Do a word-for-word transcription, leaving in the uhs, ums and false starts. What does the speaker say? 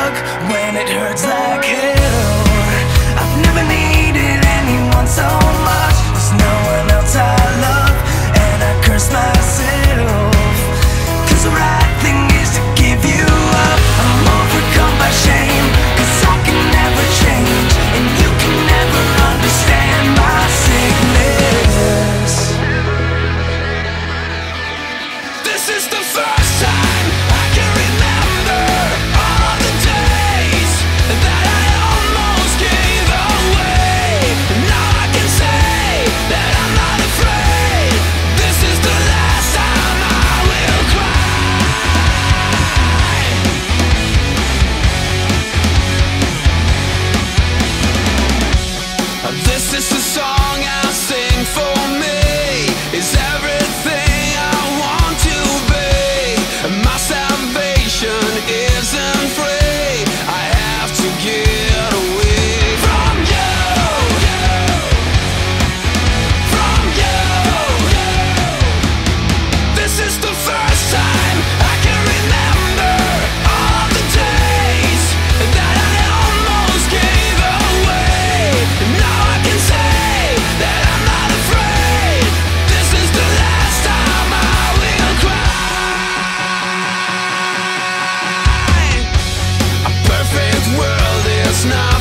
hug when it hurts like hell. I've never needed anyone so much. There's no one else I love, and I curse myself, 'cause the right thing is to give you up. I'm overcome by shame, 'cause I can never change, and you can never understand my sickness. This is the first time I can remember all the days that I almost gave away. Now I can say that I'm not afraid. This is the last time I will cry. This is the song I sing for me. Is everything I want to be. My salvation isn't free. I have to get away from you, from you. This is the first time I can remember all the days that I almost gave away. Now I can say that I'm not afraid. This is the last time I will cry. A perfect world is not